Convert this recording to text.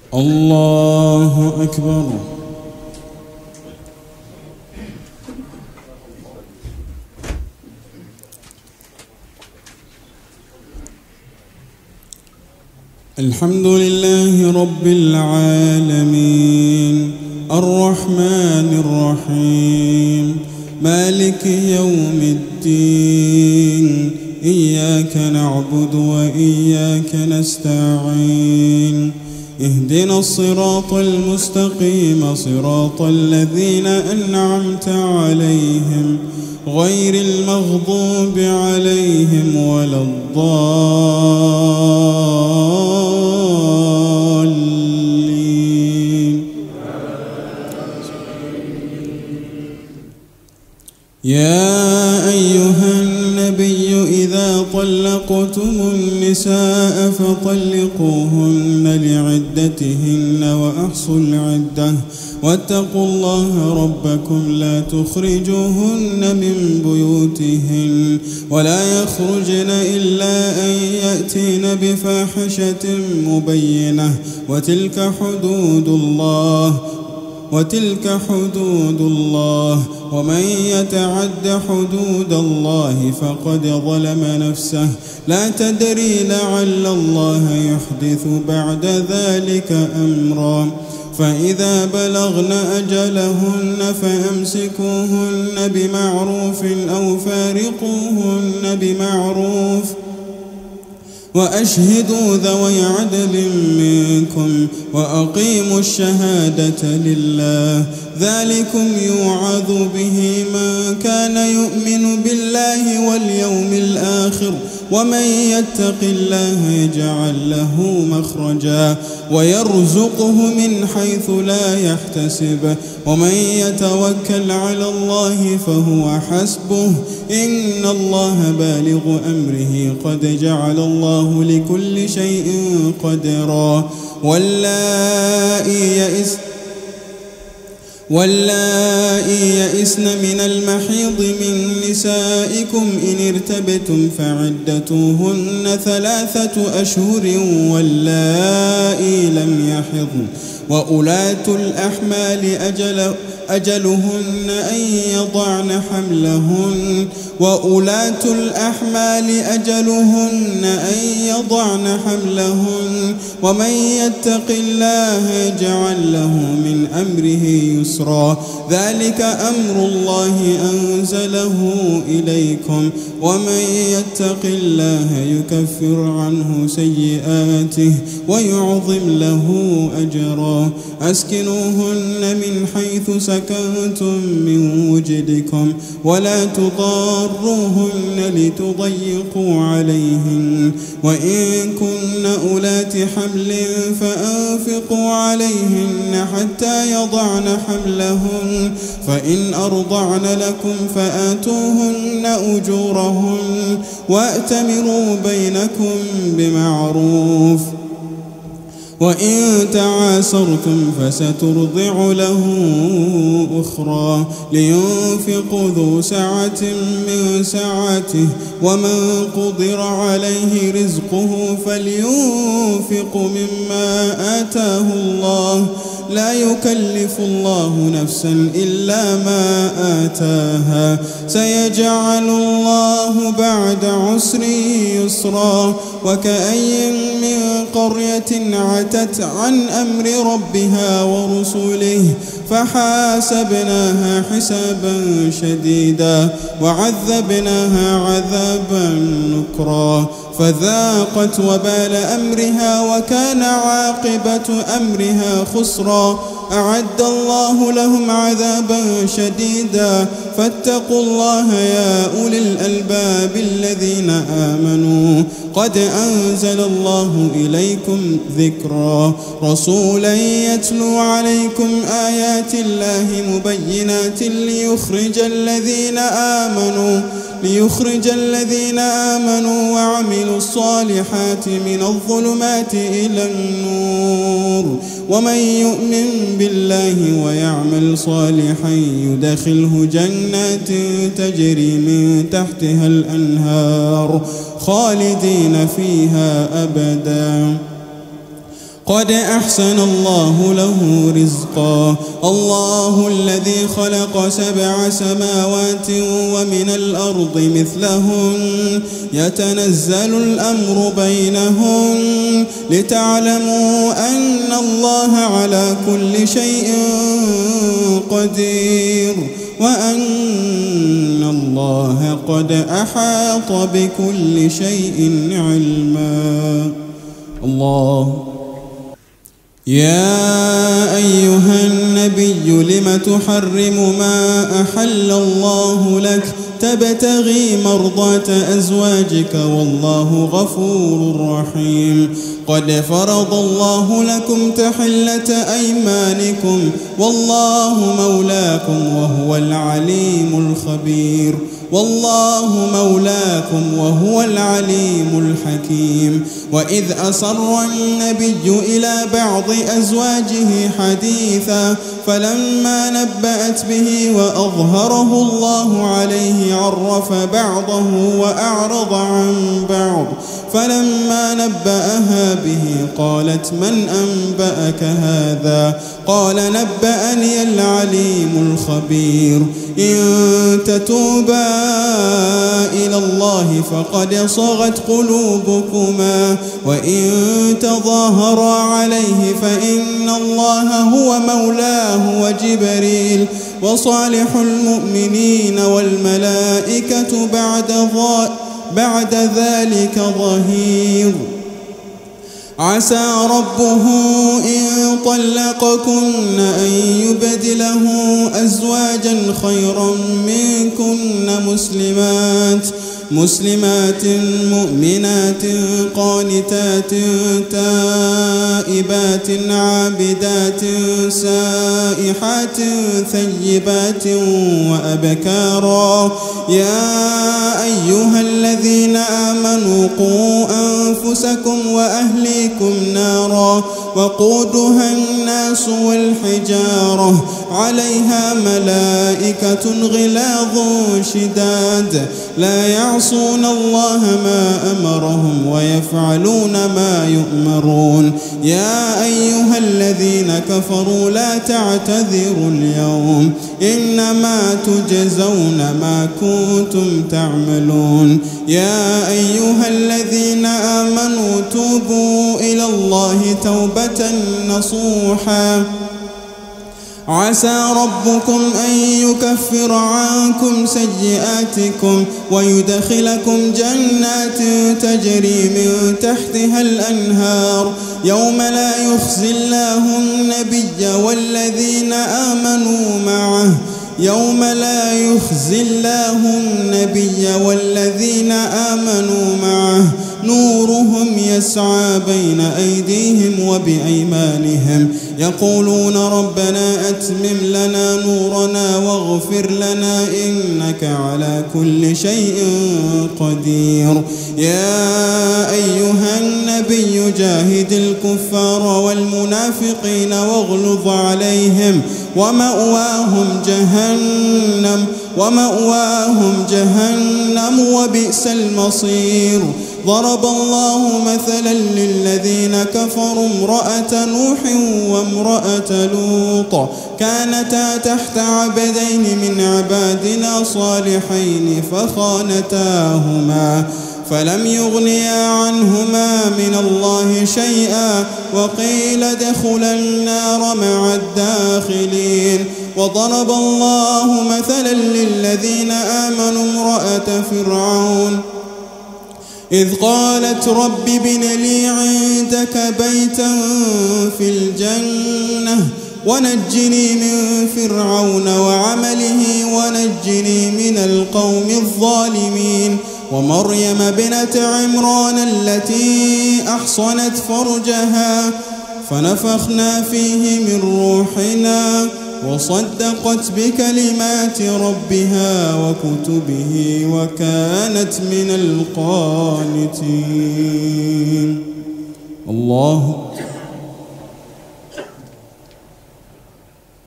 الله أكبر. الحمد لله رب العالمين الرحمن الرحيم مالك يوم الدين إياك نعبد وإياك نستعين اهدنا الصراط المستقيم صراط الذين أنعمت عليهم غير المغضوب عليهم ولا الضالين. يا أيها النبي إذا طلقتم النساء فطلقوهن لعدتهن وأحصوا العدة واتقوا الله ربكم لا تخرجوهن من بيوتهن ولا يخرجن إلا أن يأتين بفاحشة مبينة وتلك حدود الله ومن يتعد حدود الله فقد ظلم نفسه لا تدري لعل الله يحدث بعد ذلك أمرا. فإذا بلغن أجلهن فأمسكوهن بمعروف أو فارقوهن بمعروف وأشهدوا ذوي عدل منكم وأقيموا الشهادة لله ذلكم يوعظ به من كان يؤمن بالله واليوم الآخر ومن يتق الله يجعل له مخرجا ويرزقه من حيث لا يحتسب ومن يتوكل على الله فهو حسبه إن الله بالغ أمره قد جعل الله لكل شيء قدرا. واللائي يئسن من المحيض من نسائكم إن ارتبتم فعدتوهن 3 أشهر واللائي لم يحضن وأولاة الأحمال أجلهن أن يضعن حملهن ومن يتق الله يجعل له من أمره يسرا ذلك أمر الله أنزله إليكم ومن يتق الله يكفر عنه سيئاته ويعظم له أجرا. أسكنوهن من حيث سكنتم من وجدكم ولا تضاروهن لتضيقوا عليهن وإن كن أولات حمل فأنفقوا عليهن حتى يضعن حملهن فإن أرضعن لكم فآتوهن أجورهن وأتمروا بينكم بمعروف وإن تعاسرتم فسترضع له أخرى لينفق ذو سعة من سعته ومن قدر عليه رزقه فلينفق مما آتاه الله لا يكلف الله نفسا إلا ما آتاها سيجعل الله بعد عسر يسرا. وكأي من قرية عتت عن أمر ربها ورسوله فحاسبناها حسابا شديدا وعذبناها عذابا نكرا فذاقت وبال أمرها وكان عاقبة أمرها خسرا. أعد الله لهم عذابا شديدا فاتقوا الله يا أولي الألباب الذين آمنوا قد أنزل الله إليكم ذكرا رسولا يتلو عليكم آيات الله مبينات ليخرج الذين آمنوا وعملوا الصالحات من الظلمات إلى النور ومن يؤمن بالله ويعمل صالحا يدخله جنات تجري من تحتها الأنهار خالدين فيها أبدا قد أحسن الله له رزقا الله الذي خلق 7 سماوات ومن الأرض مثلهن يتنزل الأمر بينهن لتعلموا أن الله على كل شيء قدير وأن الله قد أحاط بكل شيء علما. الله. يا أيها النبي لم تحرم ما أحل الله لك تبتغي مرضات أزواجك والله غفور رحيم. قد فرض الله لكم تحلة أيمانكم والله مولاكم وهو العليم الخبير. والله مولاكم وهو العليم الحكيم. وإذ أسر النبي إلى بعض أزواجه حديثا فلما نبأت به وأظهره الله عليه عرف بعضه وأعرض عن بعض فلما نبأها به قالت من أنبأك هذا قال نبأني العليم الخبير. إن تتوبا إلى الله فقد صغت قلوبكما وإن تظاهرا عليه فإن الله هو مولاه وجبريل وصالح المؤمنين والملائكة بعد ذلك ظهير. عسى ربه إن طلقكن أن يبدله أزواجا خيرا منكن مسلمات مؤمنات قانتات تائبات عابدات سائحات ثيبات وأبكارا. يا أيها الذين آمنوا قوا أنفسكم وأهليكم نارا وقودها الناس والحجارة عليها ملائكة غلاظ شداد لا يعصون الله ما أمرهم ويفعلون ما يؤمرون. يا أيها الذين كفروا لا تعتذروا اليوم إنما تجزون ما كنتم تعملون. يا أيها الذين آمنوا توبوا إلى الله توبة نصوحا عسى ربكم أن يكفر عنكم سيئاتكم ويدخلكم جنات تجري من تحتها الأنهار يوم لا يخزي الله النبي والذين آمنوا معه نورهم يسعى بين أيديهم وبأيمانهم يقولون ربنا أتمم لنا نورنا واغفر لنا إنك على كل شيء قدير. يا أيها النبي جاهد الكفار والمنافقين واغلظ عليهم ومأواهم جهنم وبئس المصير. ضرب الله مثلا للذين كفروا امرأة نوح وامرأة لوط كانتا تحت عبدين من عبادنا صالحين فخانتاهما فلم يغنيا عنهما من الله شيئا وقيل ادخلا النار مع الداخلين. وضرب الله مثلا للذين آمنوا امرأة فرعون إذ قالت رب ابن لي عندك بيتا في الجنة ونجني من فرعون وعمله ونجني من القوم الظالمين. ومريم ابنة عمران التي أحصنت فرجها فنفخنا فيه من روحنا وصدقت بكلمات ربها وكتبه وكانت من القانتين. الله